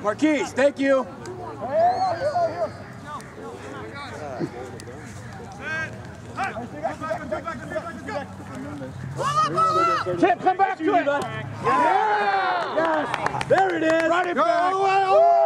Marquise, thank you. Chip, come back to it. Yeah! Yes! There it is! Run it back.